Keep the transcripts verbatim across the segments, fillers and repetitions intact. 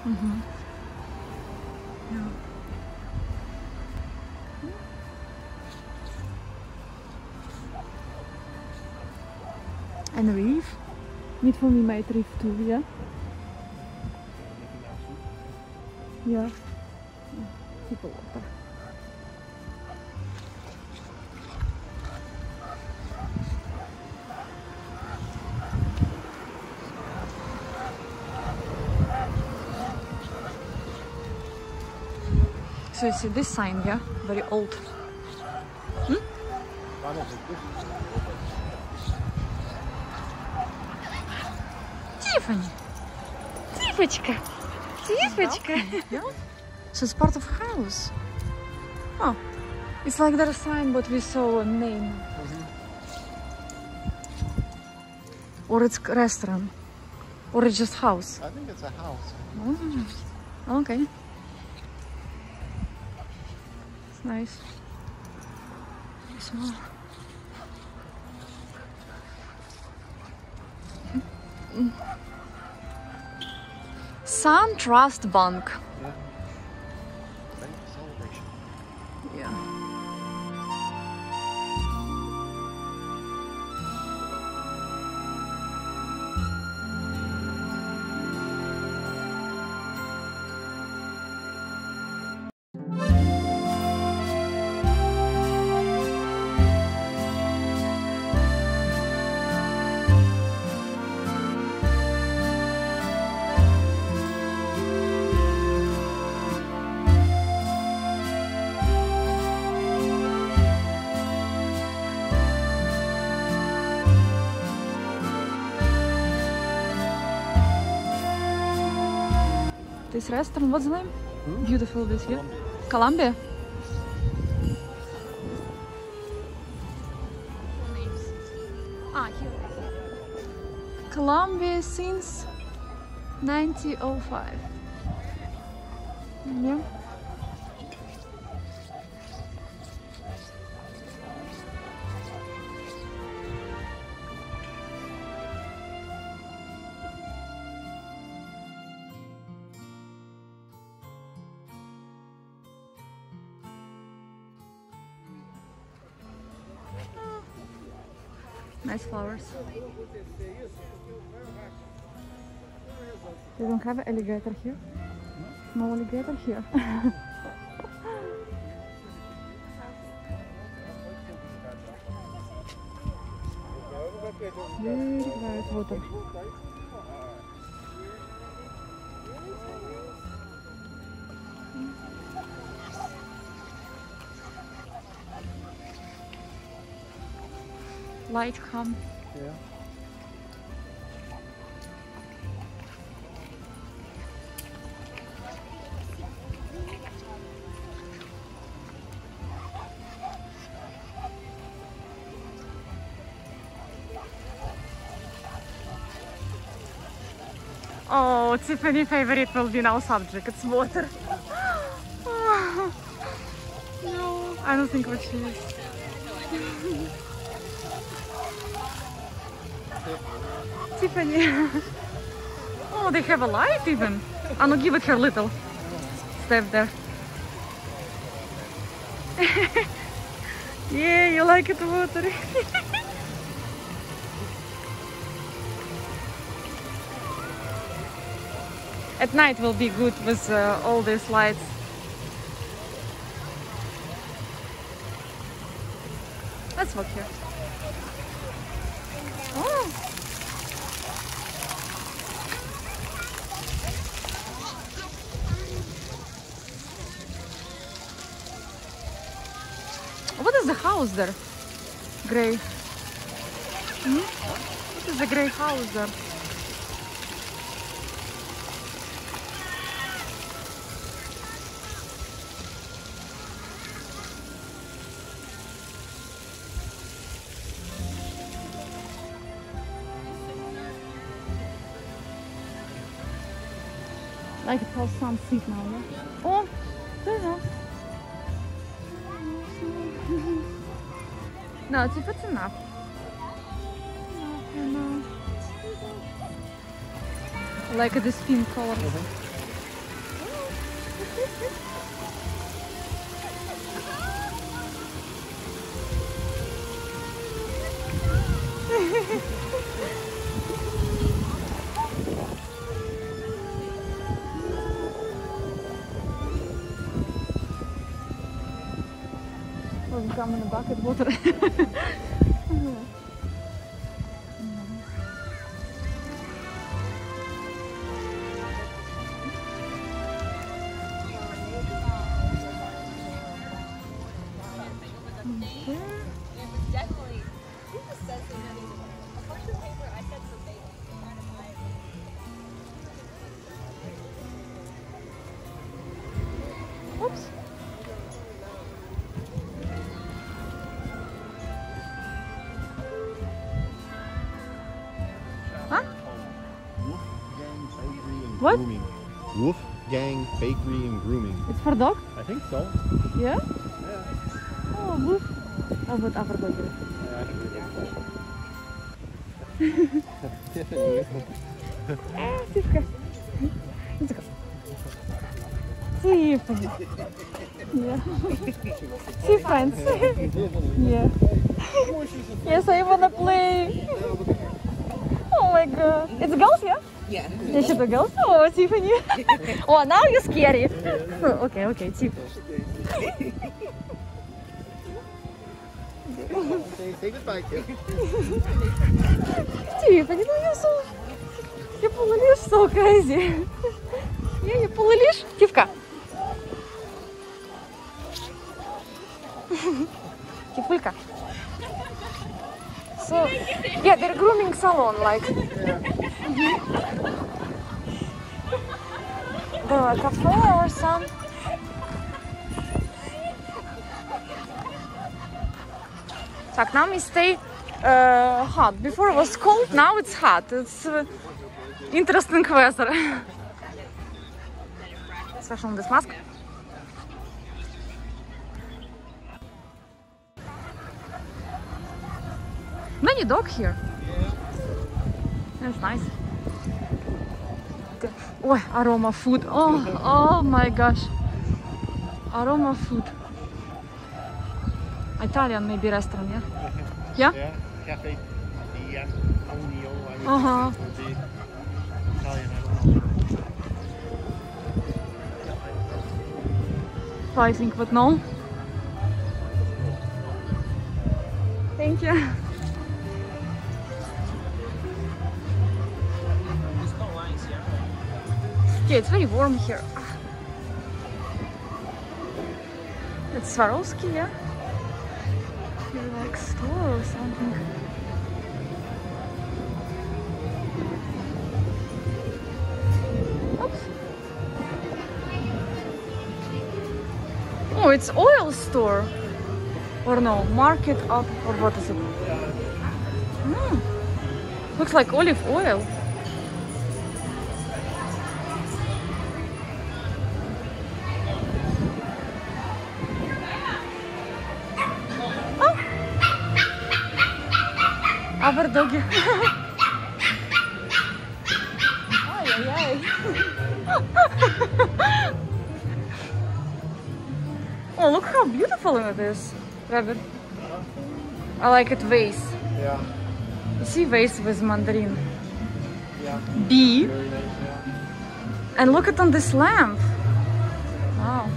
Mm-hmm. Yeah. And reef? Niet voor me mij het reef toe, ja? Ja. People water. So you see this sign, yeah? Very old. Hmm? Tiffany! Тифочка! Тифочка! Yeah? So it's part of house. Oh. It's like that sign but we saw a name. Mm-hmm. Or it's restaurant. Or it's just house. I think it's a house. Oh. Okay. It's nice. Small. Mm. Sun Trust Bank. Yeah. Bank celebration. Yeah. This restaurant, what's the name? Hmm? Beautiful this here. Columbia? Ah, here. Columbia since nineteen oh five. Yeah. Nice flowers. They don't have an alligator here. No alligator here. Very quiet water. Light come. Yeah. Oh, Tiffany's favorite will be now subject. It's water. Oh, no, I don't think what she is. Tiffany. Oh, they have a light even. I'm gonna give it her a little. Step there. Yeah, you like it water. At night will be good with uh, all these lights. Let's walk here. Oh. What is the house there? Grey. Hmm? What is the grey house there? Like it has some seat now, yeah? Oh, there you No, it's if it's enough. Like this pink color. Mm-hmm. Oh, we come in a bucket water. Oops. Huh? Wolfgang Bakery and What? Grooming. Wolfgang Bakery and Grooming. It's for dog? I think so. Yeah? Yeah. Oh, woof. Oh, but other dog. Ah, Tivka. Tiffany. Yeah. See friends. Yeah. Yes, I wanna play. Oh my god. It's girls, yeah? Yeah. Yeah, should the girls? Oh, Tiffany. Oh, now you're scary. Oh, okay, okay, Tiff. Say, say goodbye, kid. Tiffany, no, you're so... You pull a leash so crazy. Yeah, you pull a leash. Tivka. Tifulka. So, yeah, they're grooming salon, like. Mm-hmm. The cafe or some. Так, now we stay uh, hot. Before it was cold, now it's hot. It's uh, interesting weather. Especially on this mask. Many dog here. That's nice. Oh, aroma food. Oh, oh my gosh. Aroma food. Italian maybe restaurant, yeah? Yeah? Yeah. Cafe Di Antonio. I would Uh-huh. think would be Italian, I don't know. I think, but no. Thank you. Yeah, it's very warm here. It's Swarovski, yeah? Here, like store or something. Oops. Oh, it's oil store. Or no, market up, or what is it? Mm. Looks like olive oil. Our doggy. Ay, ay, ay. Oh, look how beautiful it is, rabbit. I like it vase. Yeah. You see vase with mandarin. Yeah. Bee. Very nice, yeah. And look at on this lamp. Wow.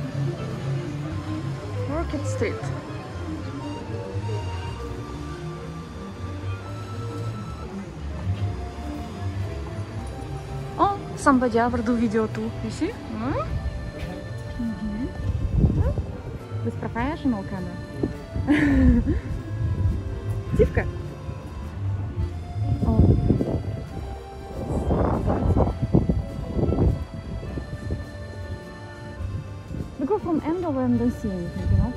Market Street. Oh, somebody ever do video too. You see? Hmm? Mm-hmm. With professional camera. Tivka. Oh. We go from Endel and don't see anything, you know?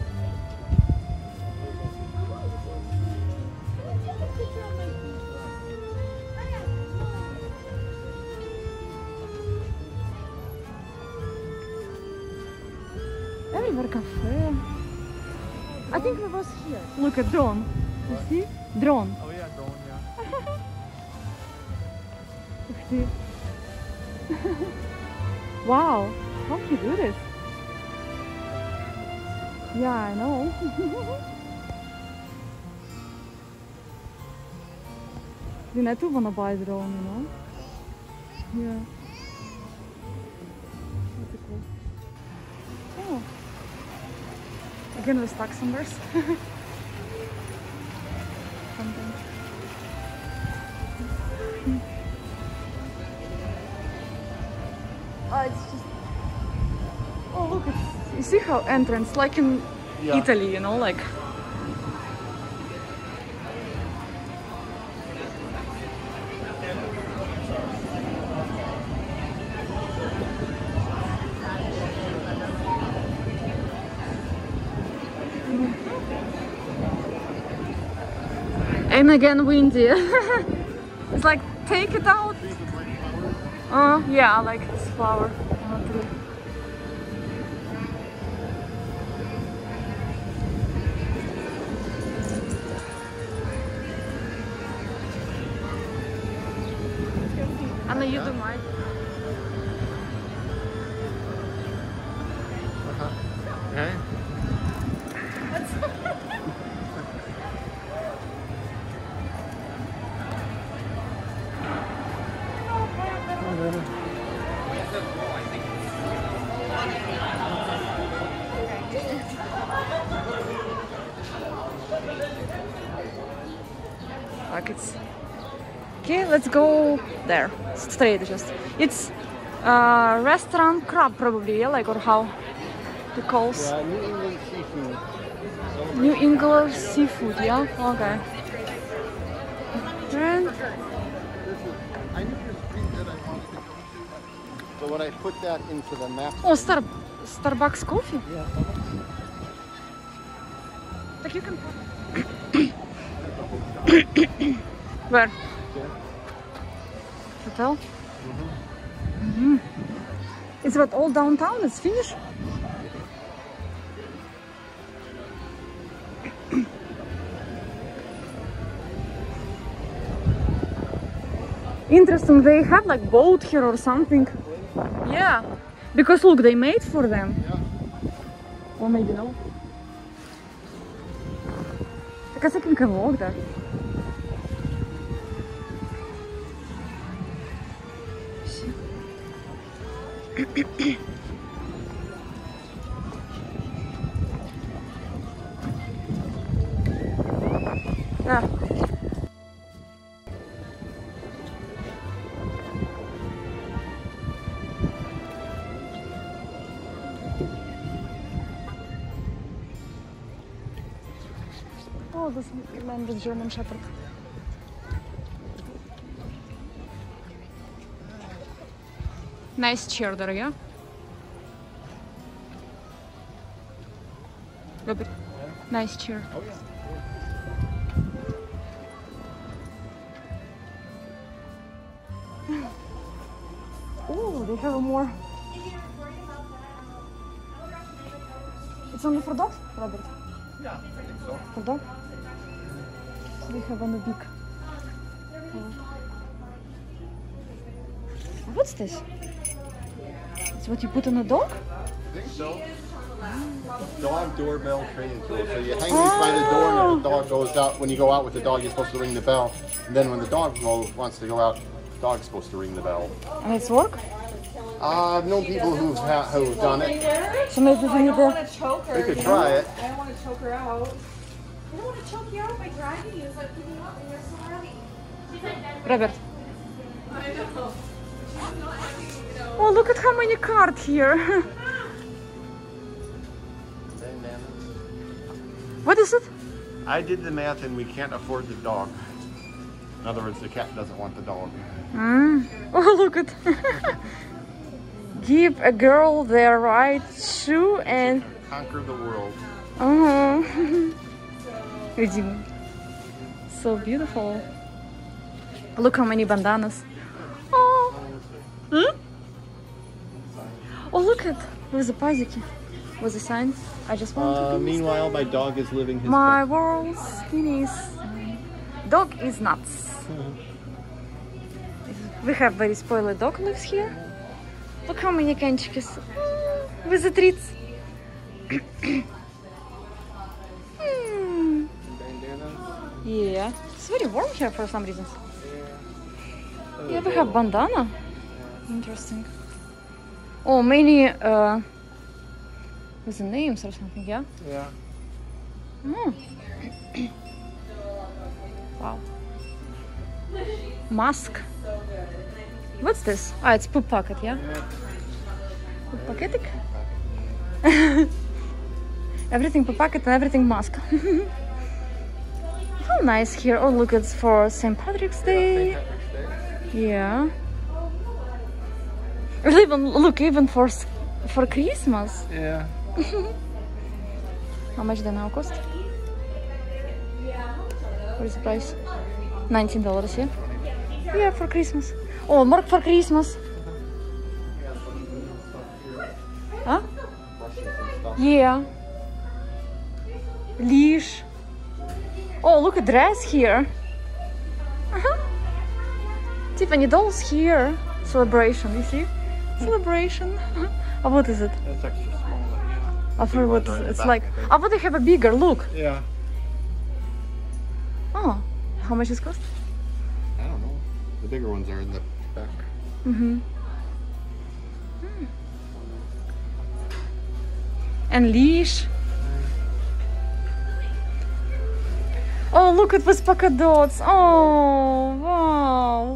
Everywhere cafe. I think we was here. Look at drone. You see? Drone. Oh yeah, drone, yeah. Ух ты. Wow, how can you do this? Yeah, I know. Then I too wanna buy drone, you know? Yeah. That's cool. Oh. Again with tax numbers. Something. Oh, it's just. Oh, look, it's. You see how entrance, like in Yeah. Italy, you know, like. And again, windy. It's like, take it out. Oh, yeah, like this flower. Anna, you do mine. Uh-huh. Okay. Like it's okay. Let's go there straight. Just it's uh, restaurant crab probably, yeah, like or how it calls. Yeah, New England seafood. New England seafood. Yeah. Okay. And I knew your street that I wanted to go to. So when I put that into the map. oh, Star Starbucks coffee. Yeah. Like you can. Where? Yeah. Hotel? Mm-hmm. Mm-hmm. It's what all downtown? It's finished? Interesting, they have like boat here or something. Yeah, because look, they made for them. Yeah. Or maybe no. I guess I can come walk there. Yeah. Oh, this man with German Shepherd. Nice chair there, yeah? Robert, nice chair. Oh yeah. Oh, they have more. It's only for dogs, Robert? Yeah, I think so. For dog? They have on the big. Oh. What's this? It's what you put on a dog? I think so. Dog doorbell training tool. So you hang these by the door, and if the dog goes out, when you go out with the dog, you're supposed to ring the bell. And then when the dog goes, wants to go out, the dog's supposed to ring the bell. And it's work? Uh, I've known people who've, ha who've done it. So maybe we need I don't want to... to choke her. We could you try know? it. I don't want to choke her out. I don't want to choke you out by dragging you. It's like picking you up and you're so heavy. She's like that. Robert. I know. She's not heavy, you know. Oh, look at how many cards here. What is it? I did the math and we can't afford the dog. In other words, the cat doesn't want the dog. Mm. Oh, look at... Give a girl the right shoe and... Conquer the world. Uh-huh. So beautiful. Look how many bandanas. Oh. Hmm? Oh, look at... With the paziki. With the sign. I just want Uh, to be meanwhile, my dog is living his My best. world is... Dog is nuts. We have very spoiled dog lives here. Look how many canchikis with the treats. Yeah. It's very warm here for some reasons. Yeah, we have bandana. Interesting. Oh, many uh, with the names or something, yeah? Yeah. Mm. Wow. Mask. What's this? Ah, it's poop pocket, yeah? Poop packetic? Everything poop pocket and everything mask. How nice here. Oh, look, it's for Saint Patrick's Day. Yeah. Or even, look, even for for Christmas. Yeah. How much they now cost? What is the price? nineteen dollars, yeah? Yeah, for Christmas. Oh, more for Christmas. Huh? Yeah. Leash. Oh, look at dress here. Uh-huh. Tiffany dolls here. Celebration, you see? Celebration. Oh, what is it? It's extra small. Yeah. I forgot what it's, it's like. Oh, but they have a bigger, look. Yeah. Oh, how much it cost? I don't know. The bigger ones are in the back. Mm-hmm. Hmm. And leash. Oh, look at with polka dots. Oh, wow.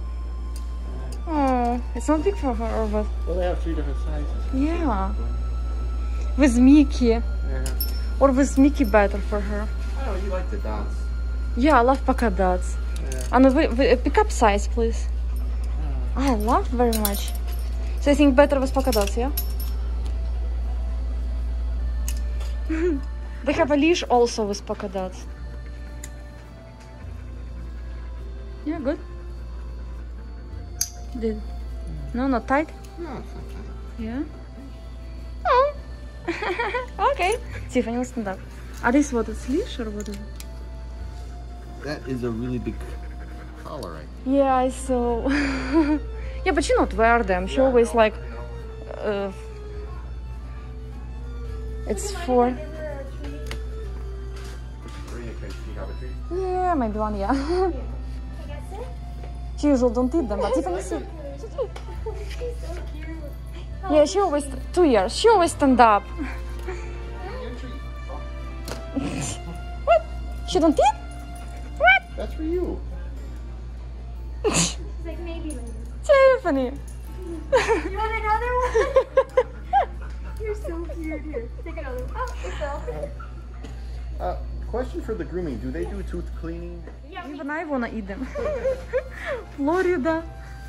Oh, it's not big for her, or what? Well, they have three different sizes. Yeah. With Mickey. Yeah. Or with Mickey better for her. Oh, you like the dots. Yeah, I love polka dots. Yeah. And we, we, pick up size, please. I love very much. So I think better with polka dots, yeah? They have a leash also with polka dots. Yeah, good. Did no, not tight. No, it's not tight. Yeah. Oh. Okay. Tiffany, let's stand up. Are these what? It's leash or what is it? That is a really big collar, right? Yeah, I saw. Yeah, but she not wear them. She Yeah, I always know, like. I know. Uh, it's for. Yeah, maybe one. Yeah. She usually don't eat them, but Tiffany see. Yeah, she always two years. She always stand up. What? She don't eat? What? That's for you. She's like, maybe later. Tiffany. You want another one? You're so cute. Here, take another one. Oh, it fell. Uh, question for the grooming. Do they do tooth cleaning? Yeah, we Even I wanna eat them. Florida.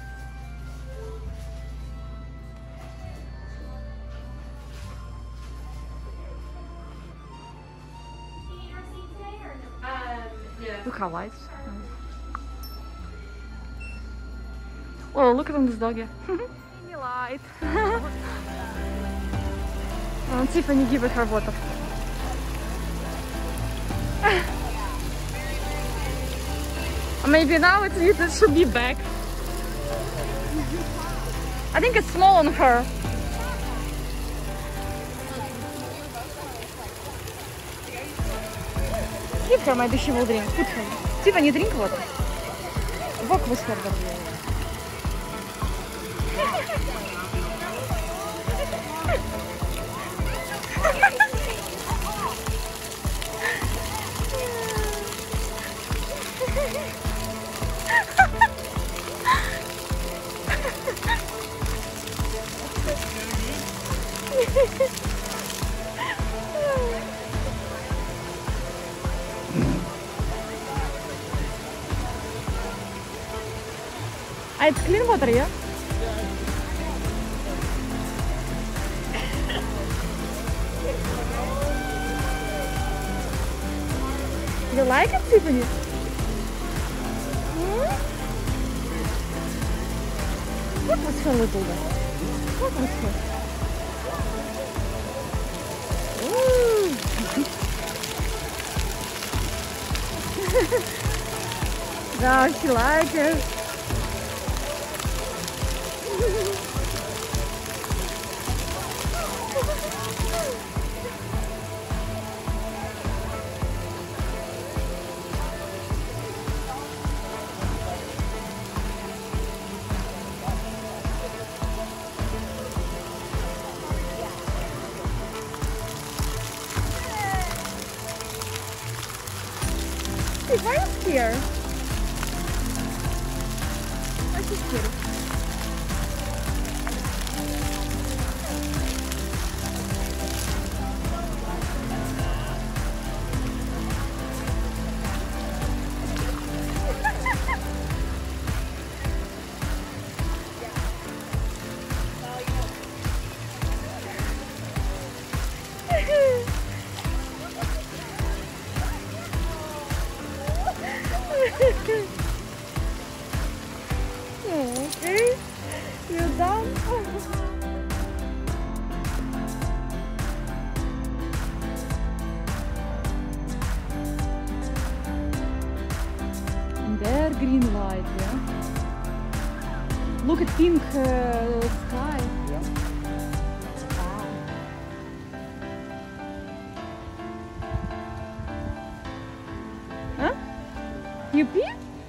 Look how light. Oh, look at this doggy. Me light. Oh, Tiffany give it her water. Maybe now it, it should be back. I think it's small on her. Give her, maybe she will drink. Put her. Tiffany, drink water. Walk with her. Ah, it's clean water, yeah? You like it, Tiffany? Hmm? What was her little bit? What was her? Ooh. Now she likes it. Basket, why are you scared? Why are you scared? Okay, you done? And there, green light, yeah. Look at pink uh, sky. Yeah. Wow. Huh? You pee?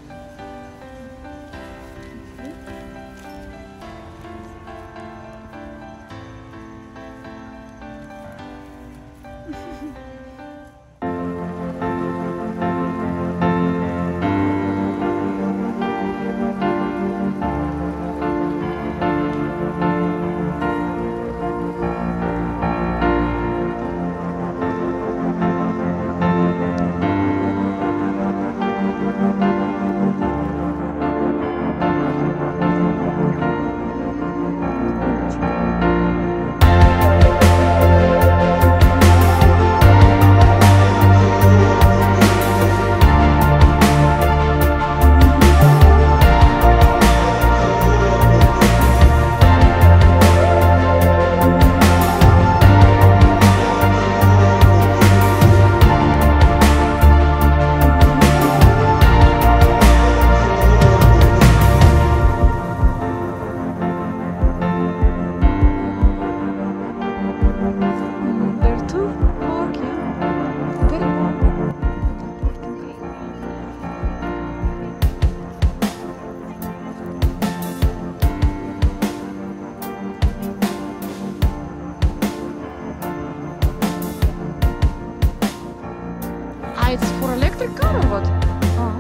It's for electric car or what? Oh.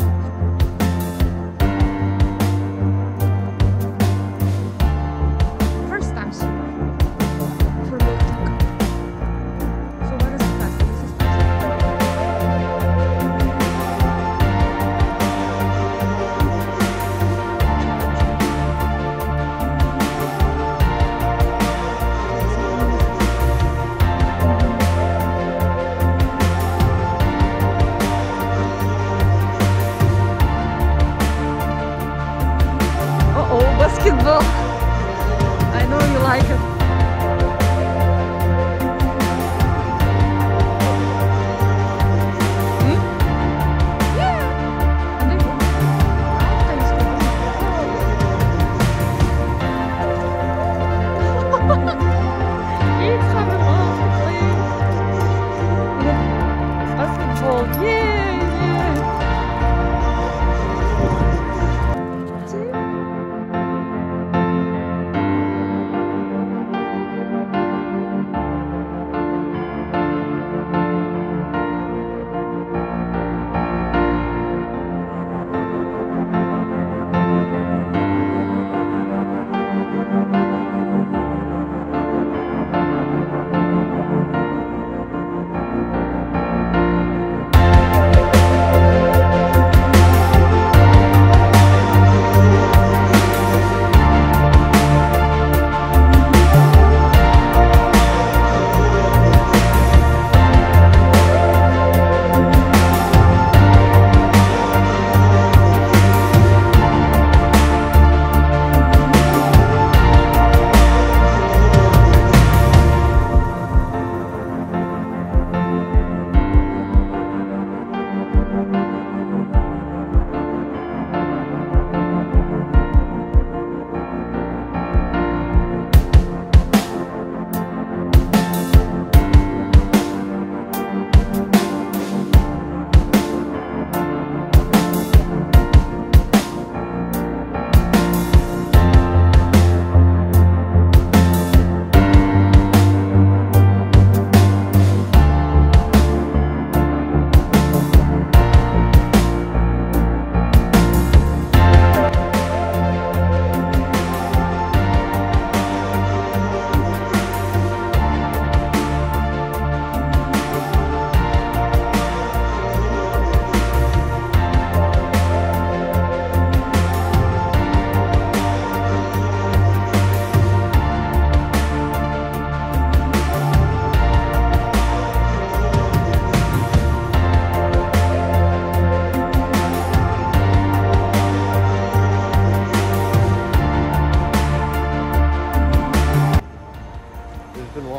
First time so for electric car. So where is the taxi? This is basketball. I know you like it. Hmm? Yeah. And then It's coming off the plane. Basketball. Yeah, yeah. See?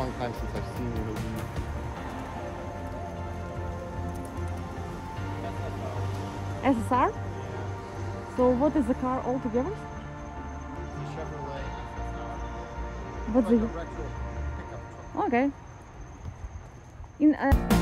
long time since I've seen one of these. S S R? So what is the car altogether? It's a Chevrolet S S R. What's Like the... a retro pickup truck. Okay. In uh...